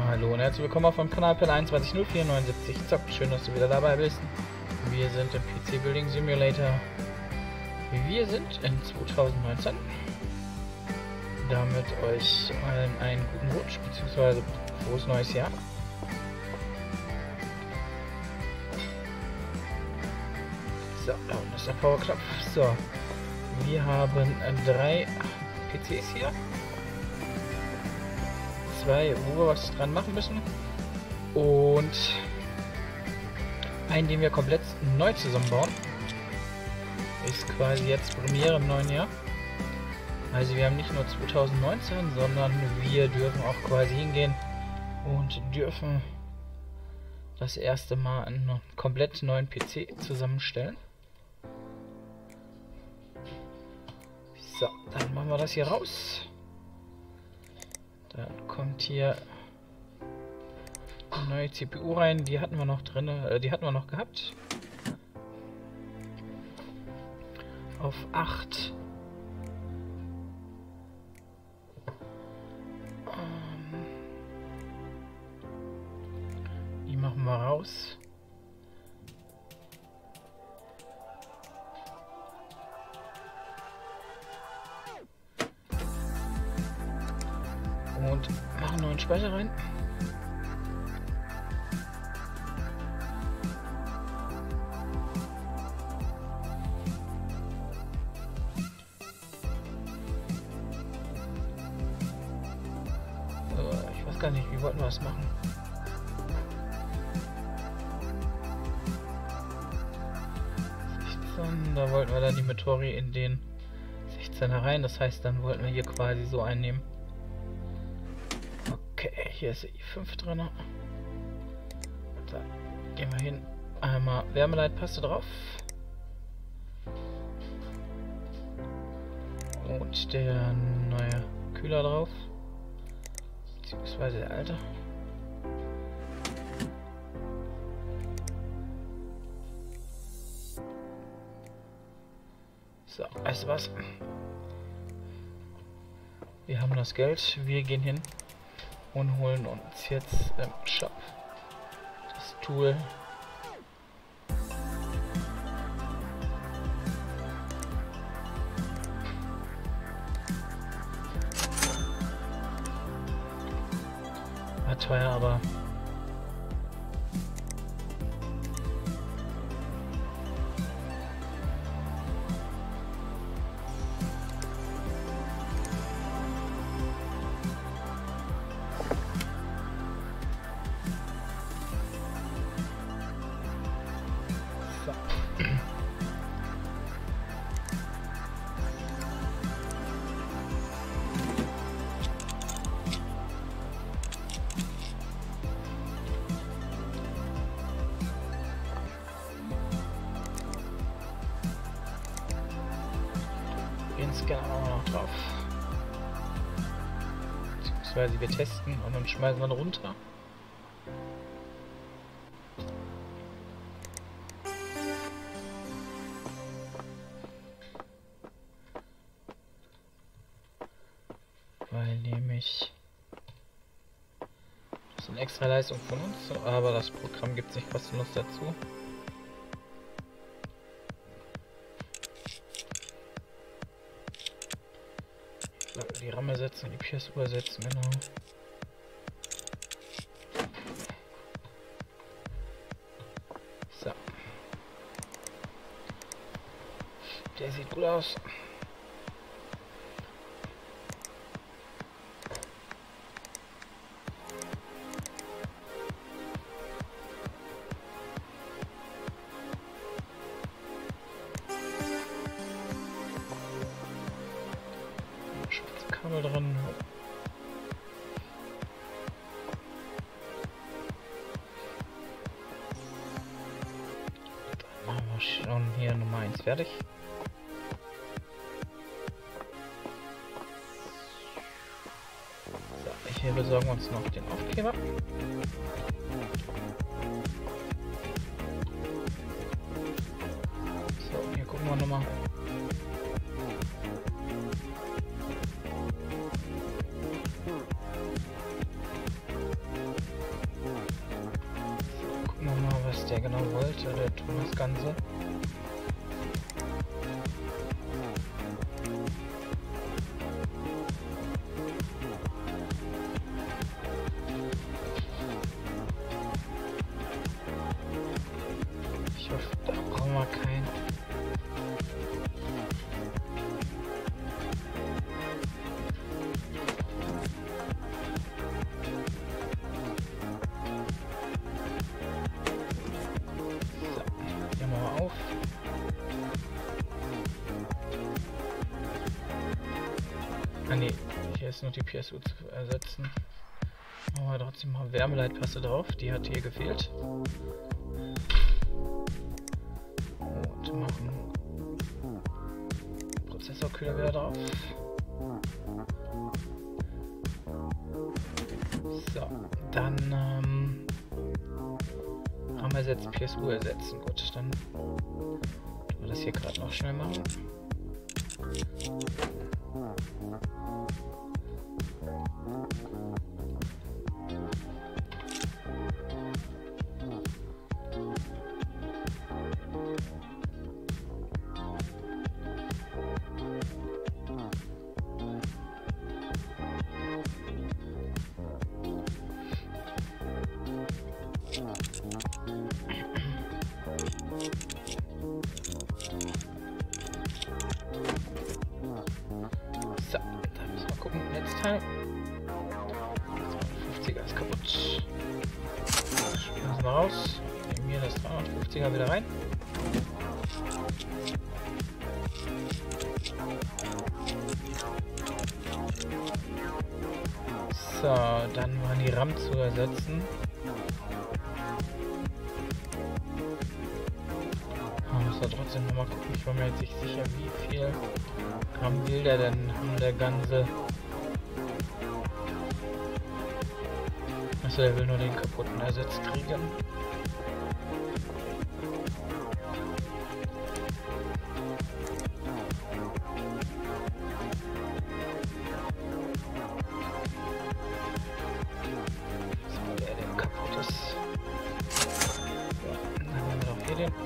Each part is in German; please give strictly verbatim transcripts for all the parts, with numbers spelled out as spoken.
Hallo und herzlich willkommen auf dem Kanal P L eins zwei null vier neun sieben Zock. Schön, dass du wieder dabei bist. Wir sind im P C Building Simulator. Wir sind in zweitausendneunzehn. Damit euch allen einen guten Rutsch bzw. frohes neues Jahr. So, da unten ist der Powerknopf. So, wir haben drei P Cs hier. Zwei, wo wir was dran machen müssen. Und einen, den wir komplett neu zusammenbauen. Ist quasi jetzt Premiere im neuen Jahr. Also wir haben nicht nur zweitausendneunzehn, sondern wir dürfen auch quasi hingehen und dürfen das erste Mal einen komplett neuen P C zusammenstellen. So, dann machen wir das hier raus. Dann kommt hier eine neue C P U rein, die hatten wir noch drin, äh, die hatten wir noch gehabt. Auf acht. Ähm, die machen wir raus. Und machen neuen Speicher rein. Äh, ich weiß gar nicht, wie wollten wir das machen? sechzehn, da wollten wir dann die Metori in den sechzehner rein. Das heißt, dann wollten wir hier quasi so einnehmen. Okay, hier ist I fünf drin. Da gehen wir hin. Einmal Wärmeleitpaste drauf. Und der neue Kühler drauf. Beziehungsweise der alte. So, weißt du was? Wir haben das Geld. Wir gehen hin und holen uns jetzt im Shop das Tool. War teuer, aber den Scanner machen wir noch drauf. Beziehungsweise wir testen und dann schmeißen wir ihn runter. Weil nämlich das ist eine extra Leistung von uns, aber das Programm gibt es nicht kostenlos dazu. Die RAM ersetzen, die P S U ersetzen, genau. So. Der sieht gut aus. Kabel drin. Dann machen wir schon hier Nummer eins fertig. So, hier besorgen wir uns noch den Aufkleber. So, hier gucken wir nochmal. der genau wollte, der Thomas Ganse. Ich hoffe, da brauchen wir keinen. Ah ne, hier ist noch die P S U zu ersetzen. Aber trotzdem mal Wärmeleitpaste drauf, die hat hier gefehlt. Und machen Prozessorkühler wieder drauf. So, dann ähm, haben wir jetzt P S U ersetzen. Gut, dann tun wir das hier gerade noch schnell machen. So, da müssen wir gucken. Netzteil. zweihundertfünfziger ist kaputt. Spielen wir raus. Nehmen hier das dreihundertfünfziger wieder rein. So, dann waren die RAM zu ersetzen. Muss da trotzdem noch mal gucken. Ich war mir jetzt nicht sicher, wie viel RAM will der denn haben, der Ganze. Achso, der will nur den kaputten ersetzt kriegen. So, der, der kaputt ist. So, dann haben wir noch hier den.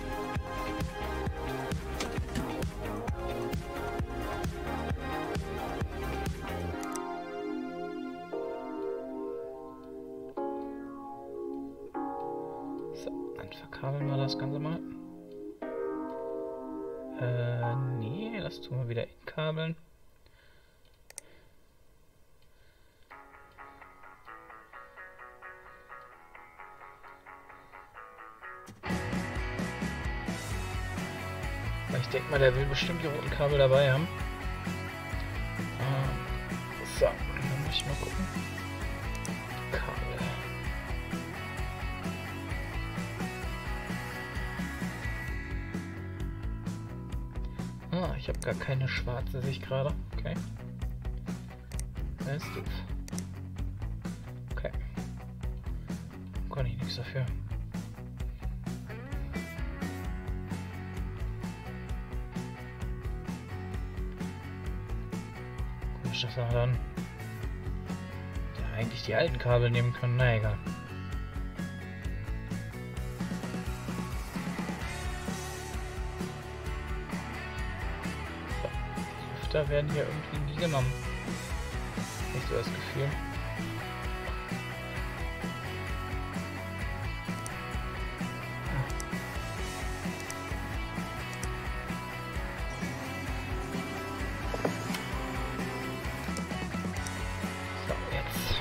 Verkabeln wir das Ganze mal. Äh, nee, das tun wir wieder in Kabeln. Ich denke mal, der will bestimmt die roten Kabel dabei haben. Äh, so, dann muss ich mal gucken. Kabel. Ah, ich habe gar keine schwarze, sehe ich gerade. Okay. Das ist doof. Okay. Kann ich nichts dafür. Komisch, dass wir dann ja, eigentlich die alten Kabel nehmen können. Na egal. Da werden hier irgendwie nie genommen. Nicht so das Gefühl. So, jetzt.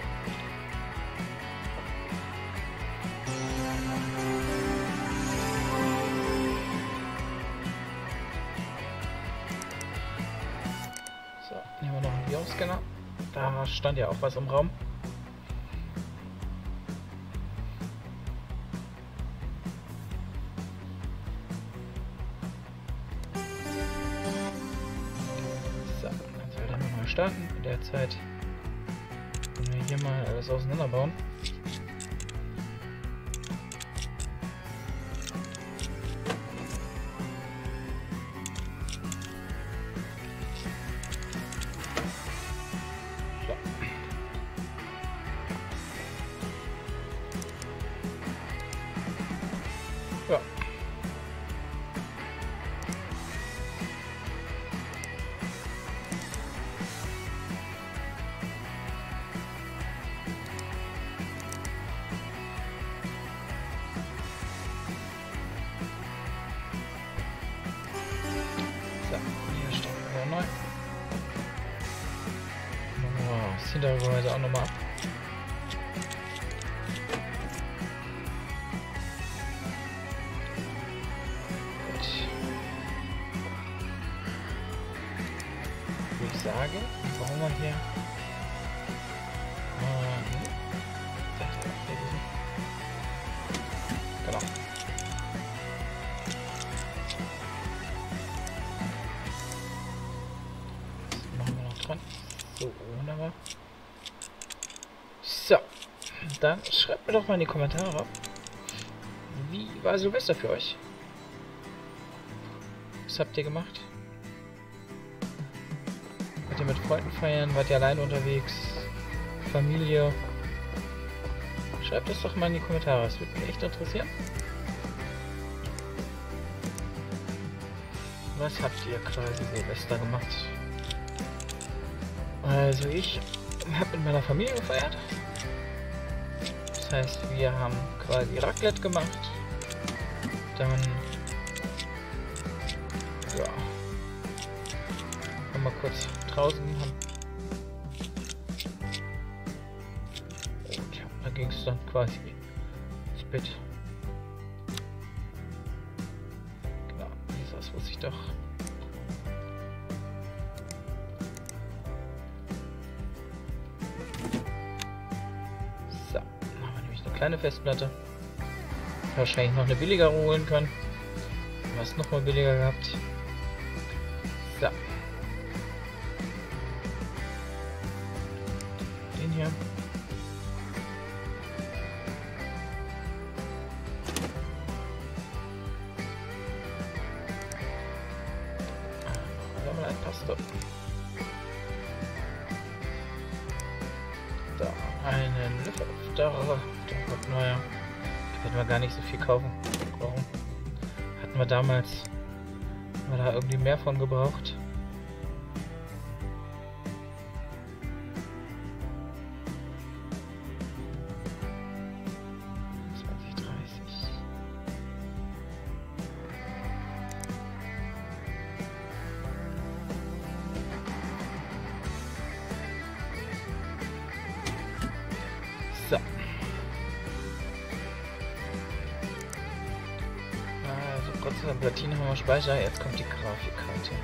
Nehmen wir noch einen Bioscanner. Da stand ja auch was im Raum. So, dann soll der mal starten. In der Zeit können wir hier mal alles auseinanderbauen. Preise auch nochmal ab. Gut. Würde ich sagen, brauchen wir hier. Ähm, genau. Das machen wir noch dran. So, wunderbar. So, dann schreibt mir doch mal in die Kommentare, wie war Silvester für euch? Was habt ihr gemacht? Wart ihr mit Freunden feiern? Wart ihr allein unterwegs? Familie? Schreibt das doch mal in die Kommentare, das würde mich echt interessieren. Was habt ihr quasi Silvester gemacht? Also ich habe mit meiner Familie gefeiert. Das heißt, wir haben quasi Raclette gemacht. Dann ja, haben wir kurz draußen haben. Und ja, da ging es dann quasi ins Bett. Genau, das wusste ich doch. So, dann haben wir nämlich eine kleine Festplatte. Wahrscheinlich noch eine billigere holen können. Du hast noch mal billiger gehabt. So. Den hier. Da mal ein Paste. Da einen Lüfter. Da kommt neuer. Hätten wir gar nicht so viel kaufen brauchen. Hatten wir damals, haben wir da irgendwie mehr von gebraucht. zwanzig, dreißig. So. Gott sei Dank, Platine haben wir Speicher, jetzt kommt die Grafikkarte.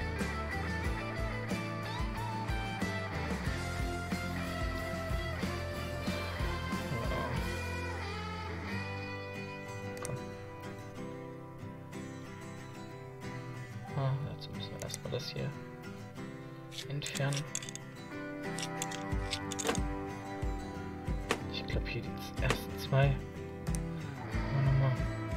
Ja. Komm. Ah, dazu müssen wir erstmal das hier entfernen. Ich glaube hier die ersten zwei. Nochmal.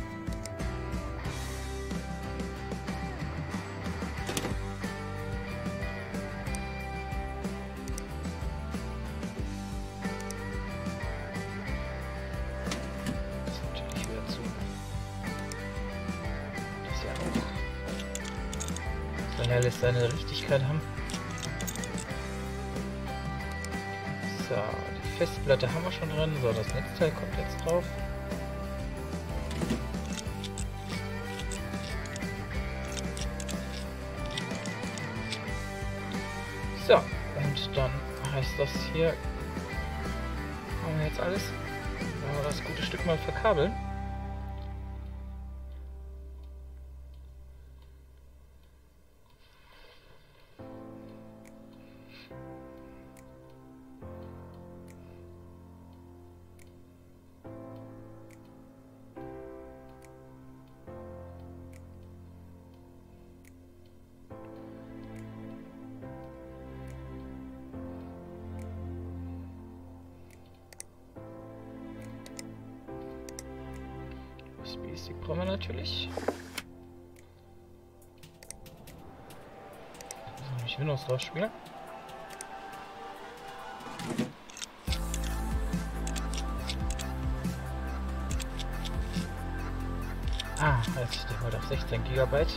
Er lässt seine Richtigkeit haben. So, die Festplatte haben wir schon drin. So, das Netzteil kommt jetzt drauf. So, und dann heißt das hier, haben wir jetzt alles. Wollen wir das gute Stück mal verkabeln. U S B-Stick brauchen wir natürlich. So, nämlich Windows drauf spielen. Ah, heißt der heute auf sechzehn Gigabyte.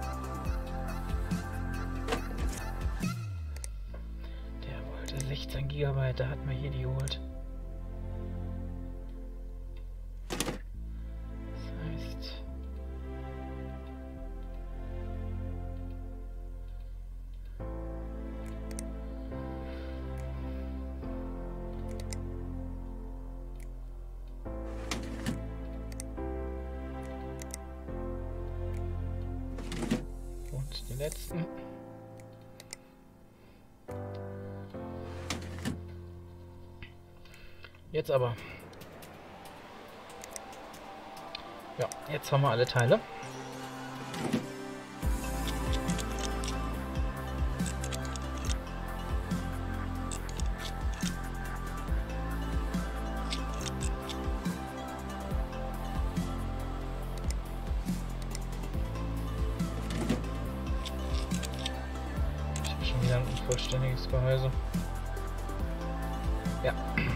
sechzehn Gigabyte, da hat man hier die geholt. Das heißt... Und die letzten. Jetzt aber. Ja, jetzt haben wir alle Teile. Ich habe schon wieder ein unvollständiges Gehäuse. Ja.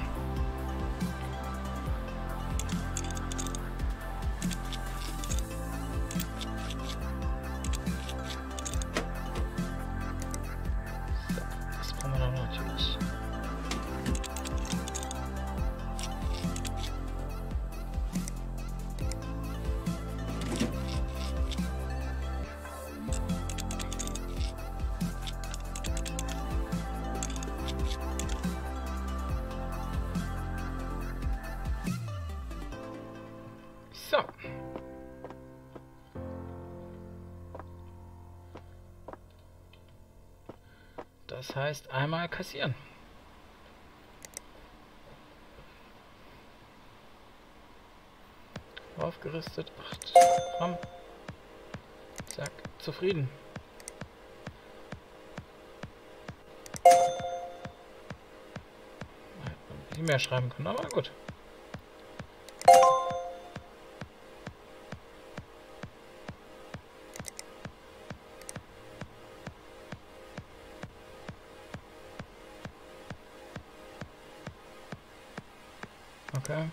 So. Das heißt einmal kassieren. Aufgerüstet. acht. Komm. Zack. Zufrieden. Hätte ich mehr schreiben können, aber gut. Okay.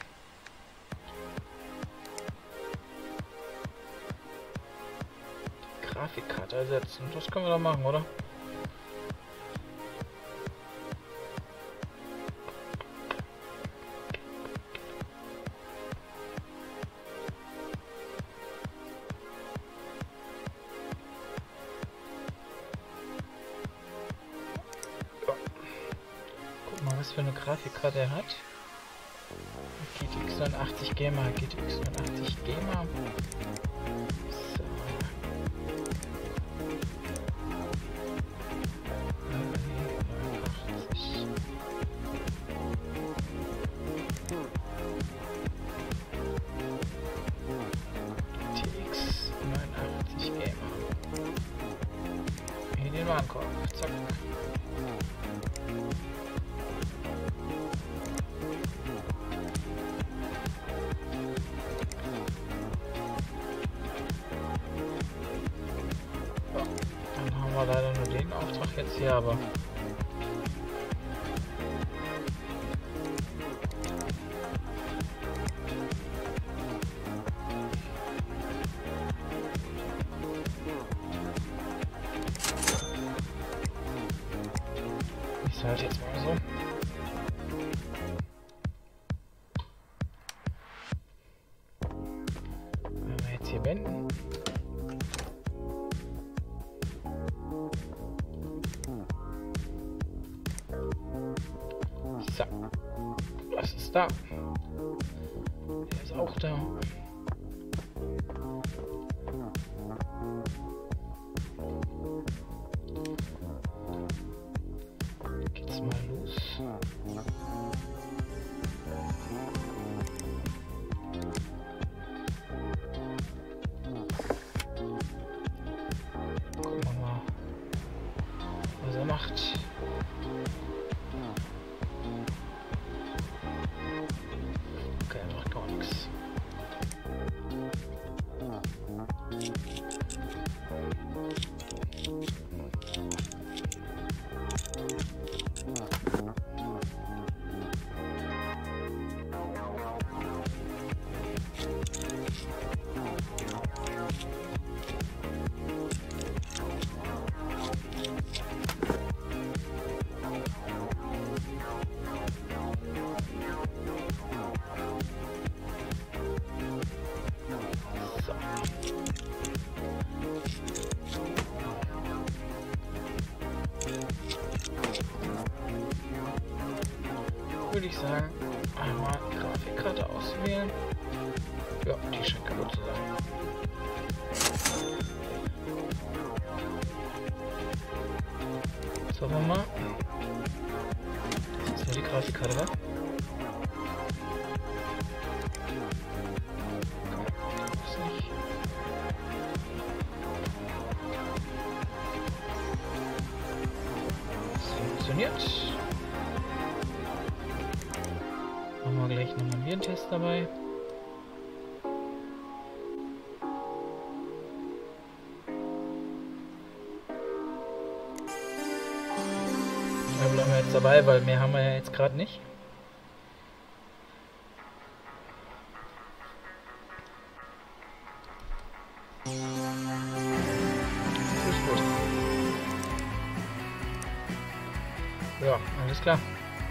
Grafikkarte ersetzen. Das können wir doch machen, oder? Ja. Guck mal, was für eine Grafikkarte er hat. G T X neunundachtzig Gamer, G T X neunundachtzig Gamer. So. neunundachtzig. G T X neunundachtzig Gamer. Hier den Warenkorb. Zack. Leider nur den Auftrag jetzt hier, aber ist halt jetzt mal so. Wenn wir jetzt hier wenden. So. Was ist da? Der ist auch da. Geht's mal los. Gucken wir mal, was er macht. Okay, er macht gar nichts. würde ich sagen, einmal Grafikkarte auswählen. Ja, die scheint kaputt zu sein. Jetzt hoffen wir mal. Das ist nur die Grafikkarte, wa? Funktioniert. Machen wir gleich nochmal einen Virentest dabei. Da bleiben wir jetzt dabei, weil mehr haben wir ja jetzt gerade nicht. Ja, alles klar.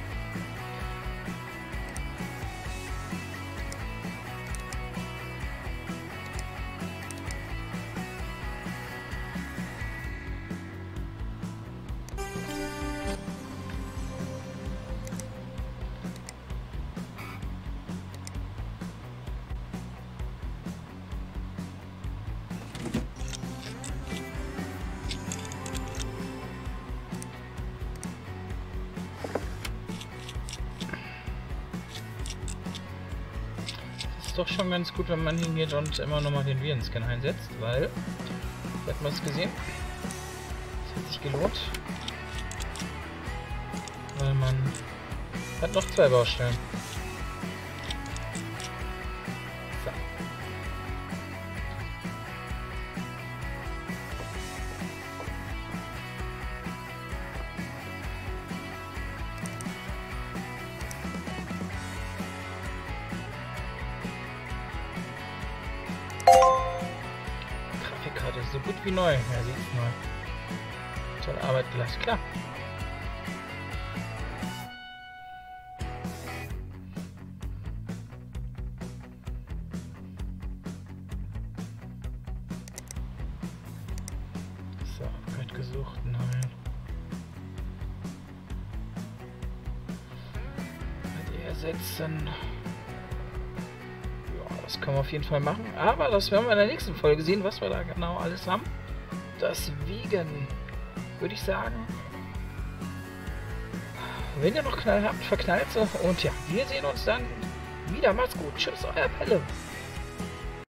Doch schon ganz gut, wenn man hingeht und immer nochmal den Virenscan einsetzt, weil, hat man es gesehen, es hat sich gelohnt, weil man hat noch zwei Baustellen. So. Grafikkarte ist so gut wie neu. Ja, sieht's mal. Tolle Arbeit gleich, klar. So, Upgrade gesucht, nein. Die ersetzen. Das können wir auf jeden Fall machen, aber das werden wir in der nächsten Folge sehen, was wir da genau alles haben. Deswegen würde ich sagen, wenn ihr noch Knall habt, verknallt so. Und ja, wir sehen uns dann wieder. Macht's gut. Tschüss, euer Pelle.